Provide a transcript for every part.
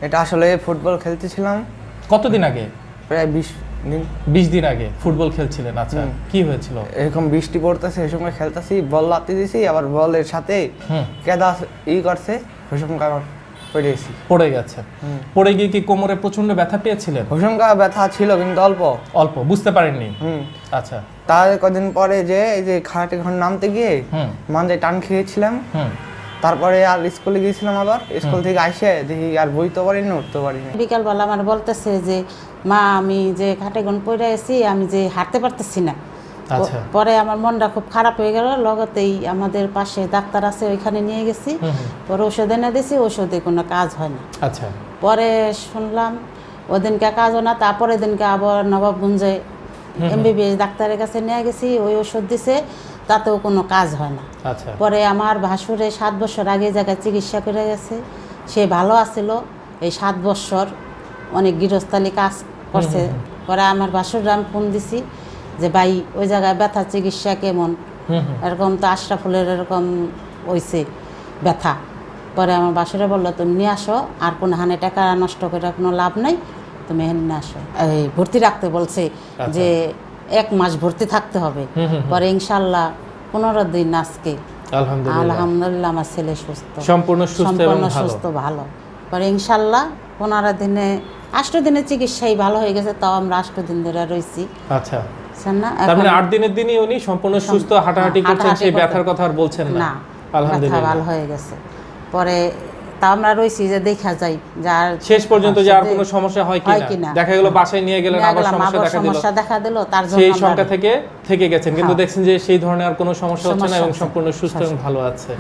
এটা আসলে ফুটবল খেলতেছিলাম। কতদিন আগে? প্রায় 20 দিন। 20 দিন আগে ফুটবল খেলছিলেন। আচ্ছা, কি হয়েছিল? এরকম বৃষ্টি পড়তেছে, এই সময় খেলতেছি, বল লাত্তি দিছি, আবার বলের সাথে কেদা করছে, হোসমকা পড়ে গেছে। পড়ে গিয়ে কি কোমরে প্রচন্ড ব্যথা পেয়েছিলেন? হোসমকা ব্যথা ছিল কিন্তু অল্প অল্প, বুঝতে পারেননি? আচ্ছা, তার কদিন পরে যে এই যে খাটে ঘর নামতে গিয়ে মাঝে টান খেয়েছিলাম। তারপরে আর স্কুলে গিয়েছিলাম, আবার স্কুল থেকে আসে দেখি আর বইতে পারিনি, উঠতে পারিনি। বিকালবেলা আমার বলতেছে যে মা আমি যে খাটে ঘন পড়ে আছি, আমি যে হাঁটতে পারতেছি না। পরে আমার মনটা খুব খারাপ হয়ে গেল। লগতেই আমাদের পাশে ডাক্তার আছে, ওইখানে নিয়ে গেছি। পরে ওষুধ এনে দিয়েছি, ওষুধে কোনো কাজ হয় না। আচ্ছা, পরে শুনলাম ওদিনকে কাজ হয় না, তারপরে দিনকে আবার নবাবগঞ্জে MBBS ডাক্তারের কাছে নিয়ে গেছি, ওই ওষুধ দিছে, তাতেও কোনো কাজ হয় না। পরে আমার ভাসুরে 7 বছর আগে জায়গায় চিকিৎসা করে গেছে, সে ভালো আছিল। এই 7 বছর অনেক গৃহস্থালী কাজ করছে। পরে আমার ভাসুর আমি ফোন দিছি যে ভাই ওই জায়গায় ব্যথা চিকিৎসা কেমন, এরকম তো আশরাফুলের এরকম হয়েছে ব্যথা। পরে আমার ভাসুরে বললো তুমি নিয়ে আসো, আর কোনো হানে টাকা নষ্ট করে কোনো লাভ নাই, তুমি এখানে নিয়ে আসো। এই ভর্তি রাখতে বলছে যে 1 মাস ভর্তি থাকতে হবে। পরে ইনশাল্লাহ 15 দিন আজকে আলহামদুলিল্লাহ আমার ছেলে সুস্থ, সম্পূর্ণ সুস্থ ভালো। পরে ইনশাল্লাহ 15 দিনে 8 দিনের চিকিৎসাই ভালো হয়ে গেছে, তাও আমরা 8 দিন ধরে রয়েছি। আচ্ছা, তার মানে 8 দিনের দিনই উনি সম্পূর্ণ সুস্থ, হাঁটাহাঁটি করছেন, সেই ব্যথার কথা আর বলছেন না? আলহামদুলিল্লাহ ভালো হয়ে গেছে। পরে তাও আমরা রয়েছি যে দেখা যাই যার শেষ পর্যন্ত যে আর কোনো সমস্যা হয় কিনা, দেখা গেল বাসায় নিয়ে গেলেন, আবার সমস্যা দেখা দিল, তার জন্য সেই সংখ্যা থেকে গেছেন, কিন্তু দেখছেন যে সেই ধরনের আর কোনো সমস্যা হচ্ছে না এবং সম্পূর্ণ সুস্থ এবং ভালো আছে।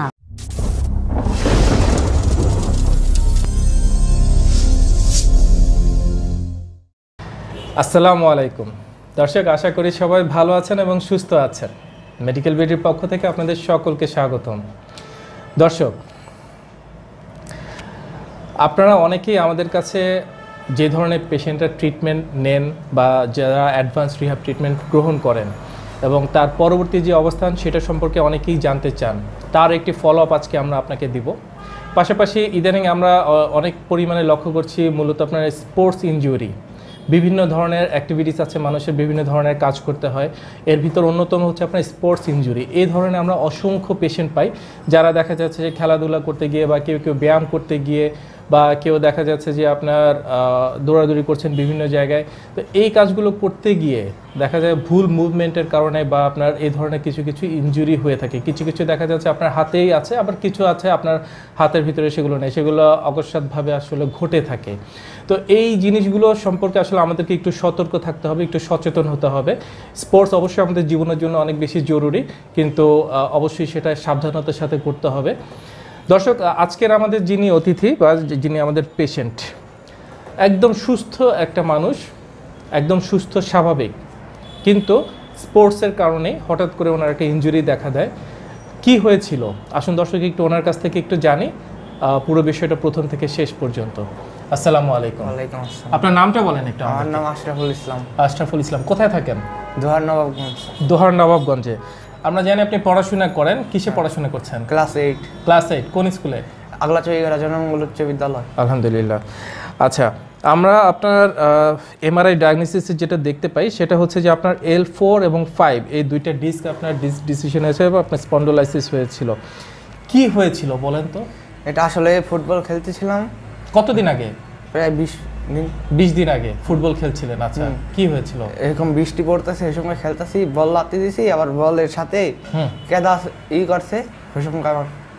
আসসালামু আলাইকুম দর্শক, আশা করি সবাই ভালো আছেন এবং সুস্থ আছেন। মেডিকেল বিডির পক্ষ থেকে আপনাদের সকলকে স্বাগতম। দর্শক, আপনারা অনেকেই আমাদের কাছে যে ধরনের পেশেন্টের ট্রিটমেন্ট নেন বা যারা অ্যাডভান্স রিহ্যাব ট্রিটমেন্ট গ্রহণ করেন এবং তার পরবর্তী যে অবস্থান সেটা সম্পর্কে অনেকেই জানতে চান, তার একটি ফলো আপ আজকে আমরা আপনাকে দিব। পাশাপাশি ইদানিং আমরা অনেক পরিমাণে লক্ষ্য করছি মূলত আপনার স্পোর্টস ইনজুরি, বিভিন্ন ধরনের অ্যাক্টিভিটিস আছে, মানুষের বিভিন্ন ধরনের কাজ করতে হয়, এর ভিতর অন্যতম হচ্ছে আপনার স্পোর্টস ইনজুরি। এই ধরনের আমরা অসংখ্য পেশেন্ট পাই, যারা দেখা যাচ্ছে যে খেলাধুলা করতে গিয়ে বা কেউ ব্যায়াম করতে গিয়ে বা কেউ দেখা যাচ্ছে যে আপনার দৌড়াদৌড়ি করছেন বিভিন্ন জায়গায়। তো এই কাজগুলো করতে গিয়ে দেখা যায় ভুল মুভমেন্টের কারণে বা আপনার এই ধরনের কিছু ইনজুরি হয়ে থাকে। কিছু দেখা যাচ্ছে আপনার হাতেই আছে, আবার কিছু আছে আপনার হাতের ভিতরে সেগুলো নেই, সেগুলো অকস্মাৎভাবে আসলে ঘটে থাকে। তো এই জিনিসগুলো সম্পর্কে আসলে আমাদেরকে একটু সতর্ক থাকতে হবে, একটু সচেতন হতে হবে। স্পোর্টস অবশ্যই আমাদের জীবনের জন্য অনেক বেশি জরুরি, কিন্তু অবশ্যই সেটা সাবধানতার সাথে করতে হবে। দর্শক, আজকের আমাদের যিনি অতিথি বা যিনি আমাদের পেশেন্ট, একদম সুস্থ একটা মানুষ, একদম সুস্থ স্বাভাবিক, কিন্তু স্পোর্টসের কারণে হঠাৎ করে ওনার একটা ইনজুরি দেখা দেয়। কি হয়েছিল আসুন দর্শক একটু ওনার কাছ থেকে একটু জানি, পুরো বিষয়টা প্রথম থেকে শেষ পর্যন্ত। আসসালামু আলাইকুম। ওয়ালাইকুম আসসালাম। আপনার নামটা বলেন একটু। আমার নাম আশরাফুল ইসলাম। আশরাফুল ইসলাম, কোথায় থাকেন? দোহার নবাবগঞ্জ। দোহার নবাবগঞ্জে। আমরা জানি আপনি পড়াশোনা করেন, কিসে পড়াশোনা করছেন? ক্লাস 8। ক্লাস 8, কোন স্কুলে? আগলাচৌগাড়া জনমঙ্গল উচ্চ বিদ্যালয়। আলহামদুলিল্লাহ। আচ্ছা, আমরা আপনার এমআরআই ডায়াগনোসিসে যেটা দেখতে পাই সেটা হচ্ছে যে আপনার L4 এবং 5 এই দুইটা ডিস্ক আপনার ডিসিশন হয়েছে এবং আপনার স্পন্ডোলাইসিস হয়েছিল। কি হয়েছিল বলেন তো? এটা আসলে ফুটবল খেলতেছিলাম। কতদিন আগে? প্রায় 20 দিন। 20 দিন আগে ফুটবল খেলছিলেন। আচ্ছা, কি হয়েছিল? এরকম বৃষ্টি পড়তেছে, এই সময় খেলতেছি, বল লাত্তি দিছি, আবার বলের সাথে কেদা করছে, হোসমকা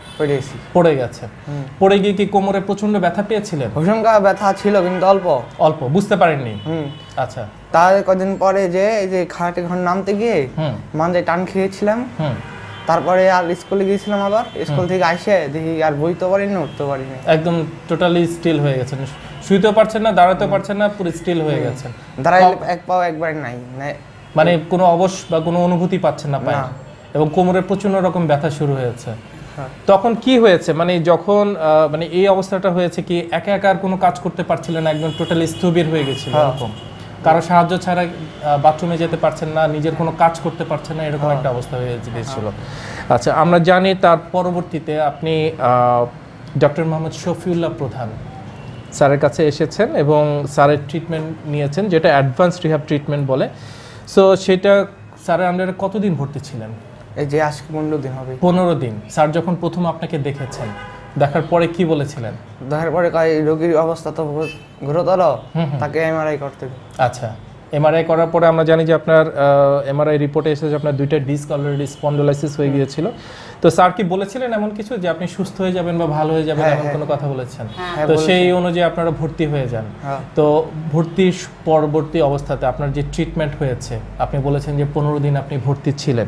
পড়ে গেছে। পড়ে গিয়ে কি কোমরে প্রচন্ড ব্যথা পেয়েছিলেন? হোসমকা ব্যথা ছিল কিন্তু অল্প, বুঝতে পারেননি? আচ্ছা, তার কদিন পরে যে এই যে খাটে ঘর নামতে গিয়ে মাঝে টান খেয়েছিলাম। তারপরে আর স্কুলে গিয়েছিলাম, আবার স্কুল থেকে আসে দেখি আর বইতে পারিনি, উঠতে পারিনি। একদম টোটালি স্টিল হয়ে গেছেন, শুইতেও পারছেন না, দাঁড়াতেও পারছেন না, পুরো স্টিল হয়ে গেছেন। দাঁড়াইলে এক পাও একবার নাই, মানে কোনো অবশ বা কোনো অনুভূতি পাচ্ছেন না পায়ে, এবং কোমরে প্রচন্ড রকম ব্যথা শুরু হয়েছে। তখন কি হয়েছে, মানে যখন মানে এই অবস্থাটা হয়েছে কি একা আর কোনো কাজ করতে পারছিলেন না, একদম টোটালি স্থবির হয়ে গেছিল এরকম? কারো সাহায্য ছাড়া বাথরুমে যেতে পারছেন না, নিজের কোনো কাজ করতে পারছেন না, এরকম একটা অবস্থা হয়ে গিয়েছিল। আচ্ছা, আমরা জানি তার পরবর্তীতে আপনি ডক্টর মোহাম্মদ শফিউল্লাহ প্রধান স্যারের কাছে এসেছেন এবং স্যারের ট্রিটমেন্ট নিয়েছেন, যেটা অ্যাডভান্স রিহ্যাব ট্রিটমেন্ট বলে। সো সেটা স্যারের আন্ডারে কতদিন ভর্তি ছিলেন? এই যে আজকে 15 দিন হবে। 15 দিন। স্যার যখন প্রথম আপনাকে দেখেছেন, দেখার পরে কি বলেছিলেন? দেখার পরে রোগীর অবস্থা তো গুরুতর, তাকে এমআরআই করতে। আচ্ছা, এমআরআই করার পরে আমরা জানি যে আপনার এমআরআই রিপোর্টে এসেছে আপনার 2টা ডিস্ক অলরেডি স্পন্ডোলাইসিস হয়ে গিয়েছিল। তো স্যার কি বলেছিলেন এমন কিছু যে আপনি সুস্থ হয়ে যাবেন বা ভালো হয়ে যাবেন, এমন কোনো কথা বলেছেন? তো সেই অনুযায়ী আপনারা ভর্তি হয়ে যান। তো ভর্তির পরবর্তী অবস্থাতে আপনার যে ট্রিটমেন্ট হয়েছে, আপনি বলেছেন যে 15 দিন আপনি ভর্তি ছিলেন।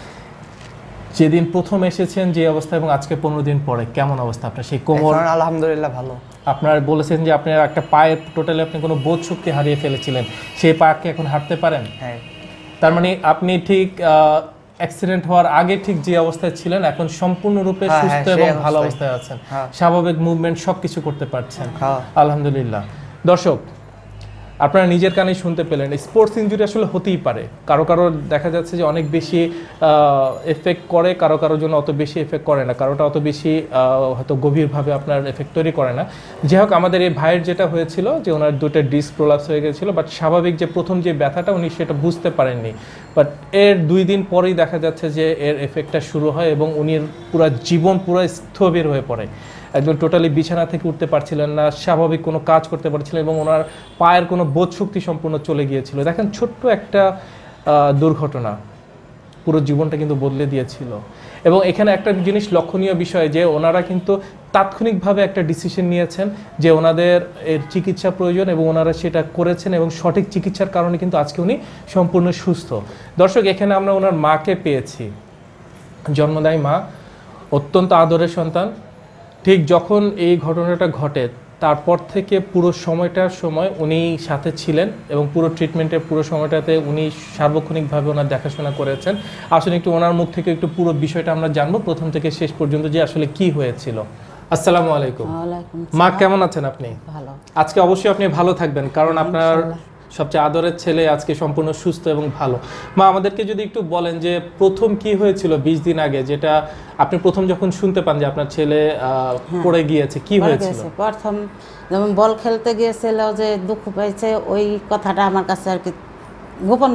যেদিন প্রথম এসেছেন যে অবস্থা এবং আজকে 15 দিন পরে কেমন অবস্থা আপনার? সেই কোমর আলহামদুলিল্লাহ ভালো। আপনার বলেছেন যে আপনার একটা পায়ের টোটালি আপনি কোনো বোধ শক্তি হারিয়ে ফেলেছিলেন, সেই পাকে এখন হাঁটতে পারেন। হ্যাঁ, তার মানে আপনি ঠিক অ্যাক্সিডেন্ট হওয়ার আগে ঠিক যে অবস্থায় ছিলেন এখন সম্পূর্ণরূপে সুস্থ এবং ভালো অবস্থায় আছেন, স্বাভাবিক মুভমেন্ট সবকিছু করতে পারছেন, আলহামদুলিল্লাহ। দর্শক, আপনারা নিজের কানেই শুনতে পেলেন, স্পোর্টস ইনজুরি আসলে হতেই পারে, কারো কারো দেখা যাচ্ছে যে অনেক বেশি এফেক্ট করে, কারো কারোর জন্য অত বেশি এফেক্ট করে না, কারোটা অত বেশি হয়তো গভীরভাবে আপনার এফেক্ট তৈরি করে না। যাই হোক, আমাদের এই ভাইয়ের যেটা হয়েছিল যে ওনার 2টা ডিস্ক প্রোলাপস হয়ে গেছিলো, বাট স্বাভাবিক যে প্রথম যে ব্যথাটা উনি সেটা বুঝতে পারেননি, বাট এর 2 দিন পরেই দেখা যাচ্ছে যে এর এফেক্টটা শুরু হয় এবং উনি পুরো জীবন পুরো স্থবির হয়ে পড়ে, একদম টোটালি বিছানা থেকে উঠতে পারছিলেন না, স্বাভাবিক কোনো কাজ করতে পারছিলেন এবং ওনার পায়ের কোনো বোধ শক্তি সম্পূর্ণ চলে গিয়েছিল। দেখেন, ছোট্ট একটা দুর্ঘটনা পুরো জীবনটা কিন্তু বদলে দিয়েছিল। এবং এখানে একটা জিনিস লক্ষণীয় বিষয় যে ওনারা কিন্তু তাৎক্ষণিকভাবে একটা ডিসিশন নিয়েছেন যে ওনাদের এর চিকিৎসা প্রয়োজন এবং ওনারা সেটা করেছেন এবং সঠিক চিকিৎসার কারণে কিন্তু আজকে উনি সম্পূর্ণ সুস্থ। দর্শক, এখানে আমরা ওনার মাকে পেয়েছি, জন্মদায়ী মা, অত্যন্ত আদরের সন্তান। ঠিক যখন এই ঘটনাটা ঘটে তারপর থেকে পুরো সময় উনি সাথে ছিলেন এবং পুরো ট্রিটমেন্টের পুরো সময়টাতে উনি সার্বক্ষণিকভাবে ওনার দেখাশোনা করেছেন। আসলে একটু ওনার মুখ থেকে একটু পুরো বিষয়টা আমরা জানবো প্রথম থেকে শেষ পর্যন্ত যে আসলে কি হয়েছিল। আসসালামু আলাইকুম। মা, কেমন আছেন আপনি? ভালো। আজকে অবশ্যই আপনি ভালো থাকবেন, কারণ আপনার সবচেয়ে আদরের ছেলে আজকে সম্পূর্ণ সুস্থ এবং ভালো। মা, আমাদেরকে যদি একটু বলেন যে প্রথম কি হয়েছিল 20 দিন আগে, যেটা আপনি প্রথম যখন শুনতে পান যে আপনার ছেলে পড়ে গিয়েছে, কি হয়েছিল? প্রথম যেমন বল খেলতে গিয়েছিল যে দুঃখ পাইছে, ওই কথাটা আমার কাছে আর কি গোপন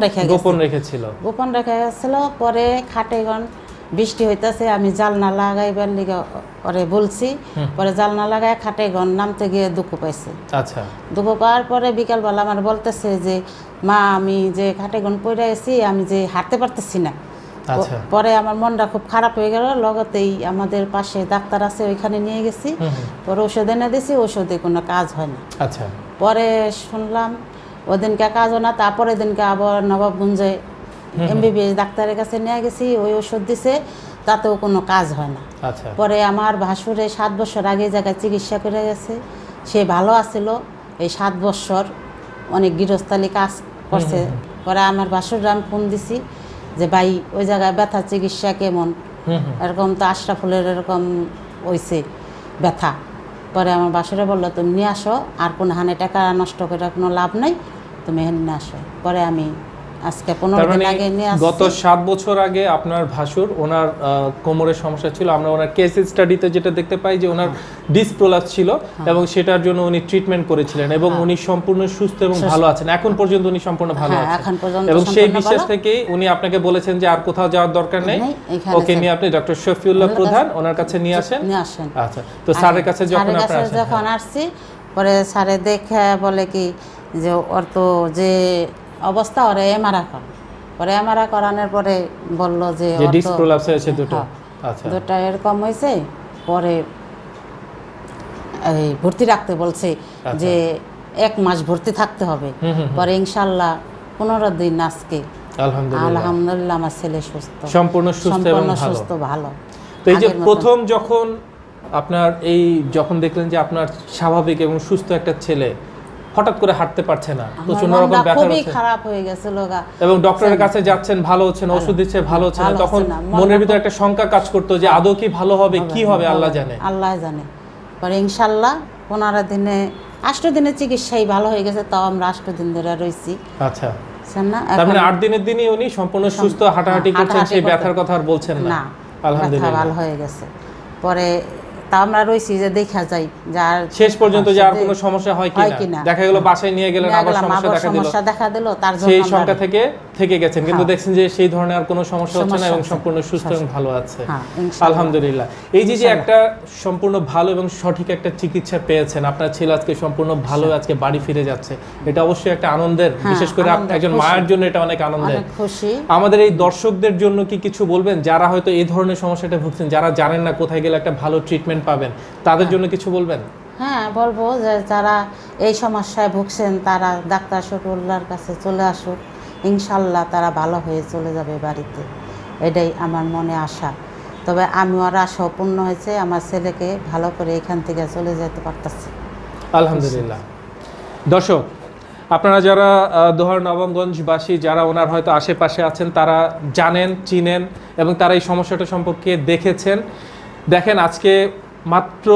রেখেছিল। পরে খাটে বৃষ্টি হইতেছে, আমি জালনা লাগাইবার লিগে পরে বলছি, পরে জালনা লাগায় খাটে নামতে গিয়ে দুঃখ পাইছে। আচ্ছা, দুঃখ পাওয়ার পরে বিকালবেলা আমার বলতেছে যে মা, আমি যে খাটে পড়ে আছি, আমি যে হাঁটতে পারতেছি না। পরে আমার মনটা খুব খারাপ হয়ে গেল। লগতেই আমাদের পাশে ডাক্তার আছে, ওইখানে নিয়ে গেছি, পরে ওষুধ এনে দিছি, ওষুধে কোনো কাজ হয় না। আচ্ছা, পরে শুনলাম ওদিনকে কাজ হয় না, তারপরে দিনকে আবার নবাবগঞ্জে এমবিবিএস ডাক্তারের কাছে নিয়ে গেছি, ওই ওষুধ দিছে, তাতেও কোনো কাজ হয় না। পরে আমার ভাসুরে 7 বছর আগে জায়গায় চিকিৎসা করে গেছে, সে ভালো আছিল। এই 7 বছর অনেক গৃহস্থালী কাজ করছে। পরে আমার ভাসুররা আমি ফোন দিছি যে ভাই, ওই জায়গায় ব্যথা চিকিৎসা কেমন, এরকম তো আশরাফুলের এরকম হয়েছে ব্যথা। পরে আমার ভাসুরে বললো, তুমি নিয়ে আসো, আর কোনো হানে টাকা নষ্ট করে কোনো লাভ নেই, তুমি এখানে নিয়ে আসো। পরে আমি আজকে 15 দিন আগে নিয়ে আসছি। গত 7 বছর আগে আপনার ভাসুর, ওনার কোমরের সমস্যা ছিল, আমরা ওনার কেস স্টাডিতে যেটা দেখতে পাই যে ওনার ডিস্ক প্রোলাপস ছিল এবং সেটার জন্য উনি ট্রিটমেন্ট করেছিলেন এবং উনি সম্পূর্ণ সুস্থ এবং ভালো আছেন। এখন পর্যন্ত উনি সম্পূর্ণ ভালো আছেন এবং সেই বিশ্বাস থেকেই উনি আপনাকে বলেছেন যে আর কোথাও যাওয়ার দরকার নেই, ওকে নিয়ে আপনি ডক্টর শফিউল্লাহ প্রধান ওনার কাছে নিয়ে আসেন। আচ্ছা, তো স্যারের কাছে যখন আসছি, পরে স্যারে দেখে বলে কি যে ওর তো যে অবস্থা, ওরা এমআরআই করে। পরে এমআরআই করানোর পরে বললো যে ডিস্ক প্রোলাপস হয়েছে দুটো। আচ্ছা, দুটো এরকম হয়েছে। পরে এই ভর্তি রাখতে বলছে যে 1 মাস ভর্তি থাকতে হবে। পরে ইনশাআল্লাহ 15 দিন আজকে আলহামদুলিল্লাহ আমার ছেলে সুস্থ, সম্পূর্ণ সুস্থ ভালো। তো এই যে প্রথম যখন আপনার যখন দেখলেন যে আপনার স্বাভাবিক এবং সুস্থ একটা ছেলে হঠাৎ করে হাঁটতে পারছে না, প্রচন্ড রকম ব্যথা হচ্ছে, খুবই খারাপ হয়ে গেছিল এবং ডক্টরের কাছে যাচ্ছেন, ভালো হচ্ছে না, ওষুধ দিচ্ছে, ভালো হচ্ছে না, তখন মনের ভিতরে একটা শঙ্কা কাজ করতো যে আদৌ কি ভালো হবে, কি হবে আল্লাহ জানে। পরে ইনশাআল্লাহ 15 দিনে 8 দিনের চিকিৎসাই ভালো হয়ে গেছে, তাও আমরা 8 দিন ধরে রইছি। আচ্ছা, তার মানে 8 দিনের দিনই উনি সম্পূর্ণ সুস্থ, হাঁটাহাঁটি করছেন, সেই ব্যথার কথা আর বলছেন না। আলহামদুলিল্লাহ ভালো হয়ে গেছে। পরে তা আমরা রইছি যে দেখা যাই যার শেষ পর্যন্ত যে আর কোনো সমস্যা হয় কিনা দেখা গেল বাসায় নিয়ে গেলেন আবার সমস্যা দেখা দিল তার জন্য সেই সংখ্যা থেকে গেছেন কিন্তু দেখছেন যে সেই ধরনের আর কোনো সমস্যা হচ্ছে না এবং সম্পূর্ণ সুস্থ এবং ভালো আছে আলহামদুলিল্লাহ। এই যে একটা সম্পূর্ণ ভালো এবং সঠিক একটা চিকিৎসা পেয়েছেন আপনার ছেলে আজকে সম্পূর্ণ ভালো আজকে বাড়ি ফিরে যাচ্ছে, এটা অবশ্যই একটা আনন্দের, বিশেষ করে একজন মায়ের জন্য এটা অনেক আনন্দের। আমাদের এই দর্শকদের জন্য কি কিছু বলবেন যারা হয়তো এই ধরনের সমস্যাটা ভুগছেন, যারা জানেন না কোথায় গেলে একটা ভালো ট্রিটমেন্ট পাবেন, তাদের জন্য কিছু বলবেন? হ্যাঁ বলবো যে যারা এই সমস্যায় ভুগছেন তারা ডাক্তার শফিউল্লাহর কাছে চলে আসুক, ইনশাল্লাহ তারা ভালো হয়ে চলে যাবে বাড়িতে, এটাই আমার মনে আশা। তবে আমি আর আশা পূর্ণ হয়েছে, আমার ছেলেকে ভালো করে এখান থেকে চলে যেতে পারতেছি আলহামদুলিল্লাহ। দর্শক আপনারা যারা দোহার নবমগঞ্জবাসী যারা ওনার হয়তো আশেপাশে আছেন তারা জানেন, চিনেন এবং তারা এই সমস্যাটা সম্পর্কে দেখেছেন। দেখেন আজকে মাত্র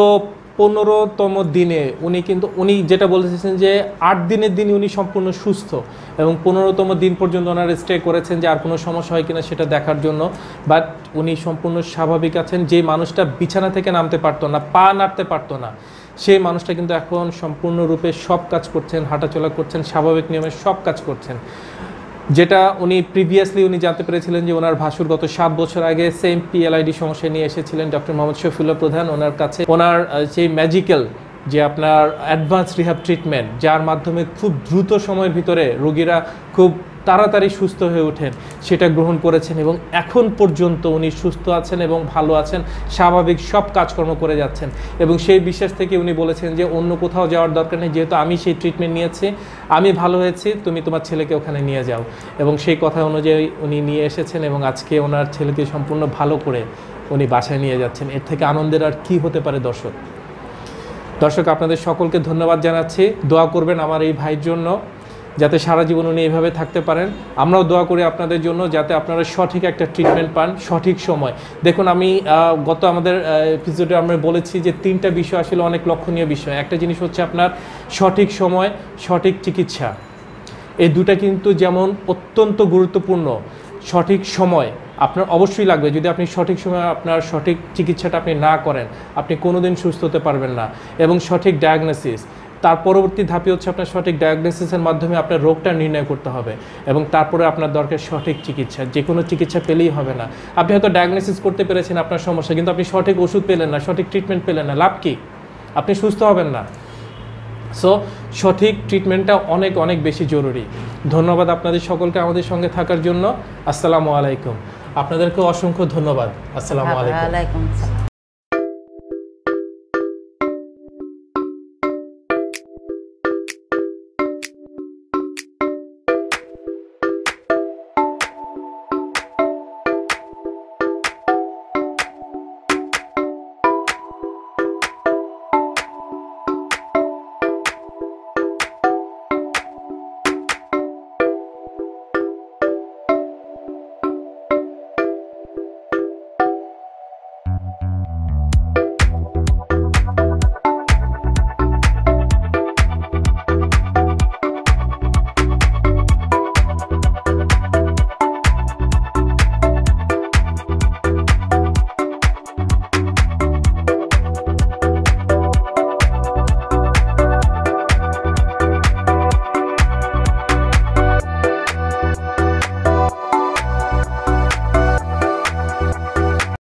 15তম দিনে উনি যেটা বলেছেন যে 8 দিনের দিন উনি সম্পূর্ণ সুস্থ এবং 15তম দিন পর্যন্ত ওনারা স্টে করেছেন যে আর কোনো সমস্যা হয় কিনা সেটা দেখার জন্য, বাট উনি সম্পূর্ণ স্বাভাবিক আছেন। যে মানুষটা বিছানা থেকে নামতে পারতো না, পা নাড়তে পারতো না, সেই মানুষটা কিন্তু এখন সম্পূর্ণরূপে সব কাজ করছেন, হাঁটাচলা করছেন, স্বাভাবিক নিয়মে সব কাজ করছেন। যেটা উনি প্রিভিয়াসলি উনি জানতে পেরেছিলেন যে ওনার ভাসুর গত 7 বছর আগে সেম PLID সমস্যা নিয়ে এসেছিলেন ডক্টর মোহাম্মদ শফিউল্লাহ প্রধান ওনার কাছে। ওনার সেই ম্যাজিক্যাল যে আপনার অ্যাডভান্স রিহ্যাব ট্রিটমেন্ট যার মাধ্যমে খুব দ্রুত সময়ের ভিতরে রোগীরা খুব তাড়াতাড়ি সুস্থ হয়ে ওঠেন সেটা গ্রহণ করেছেন এবং এখন পর্যন্ত উনি সুস্থ আছেন এবং ভালো আছেন, স্বাভাবিক সব কাজকর্ম করে যাচ্ছেন এবং সেই বিশ্বাস থেকে উনি বলেছেন যে অন্য কোথাও যাওয়ার দরকার নেই, যেহেতু আমি সেই ট্রিটমেন্ট নিয়েছি, আমি ভালো হয়েছি, তুমি তোমার ছেলেকে ওখানে নিয়ে যাও। এবং সেই কথা অনুযায়ী উনি নিয়ে এসেছেন এবং আজকে ওনার ছেলেকে সম্পূর্ণ ভালো করে উনি বাসায় নিয়ে যাচ্ছেন। এর থেকে আনন্দের আর কি হতে পারে? দর্শক আপনাদের সকলকে ধন্যবাদ জানাচ্ছি। দোয়া করবেন আমার এই ভাইয়ের জন্য যাতে সারা জীবন উনি এইভাবে থাকতে পারেন। আমরাও দোয়া করি আপনাদের জন্য যাতে আপনারা সঠিক একটা ট্রিটমেন্ট পান সঠিক সময়। দেখুন আমি গত আমাদের এপিসোডে আমরা বলেছি যে 3টা বিষয় আসলে অনেক লক্ষণীয় বিষয়। একটা জিনিস হচ্ছে আপনার সঠিক সময়, সঠিক চিকিৎসা, এই দুটা কিন্তু যেমন অত্যন্ত গুরুত্বপূর্ণ। সঠিক সময় আপনার অবশ্যই লাগবে, যদি আপনি সঠিক সময়ে আপনার সঠিক চিকিৎসাটা আপনি না করেন আপনি কোনোদিন সুস্থ হতে পারবেন না। এবং সঠিক ডায়াগনোসিস, তার পরবর্তী ধাপে হচ্ছে আপনার সঠিক ডায়াগনোসিসের মাধ্যমে আপনার রোগটা নির্ণয় করতে হবে এবং তারপরে আপনার দরকার সঠিক চিকিৎসা। যে কোনো চিকিৎসা পেলেই হবে না। আপনি হয়তো ডায়াগনোসিস করতে পেরেছেন আপনার সমস্যা, কিন্তু আপনি সঠিক ওষুধ পেলেন না, সঠিক ট্রিটমেন্ট পেলেন না, লাভ কি? আপনি সুস্থ হবেন না। সো সঠিক ট্রিটমেন্টটা অনেক অনেক বেশি জরুরি। ধন্যবাদ আপনাদের সকলকে আমাদের সঙ্গে থাকার জন্য। আসসালামু আলাইকুম। আপনাদেরকে অসংখ্য ধন্যবাদ। আসসালামু আলাইকুম।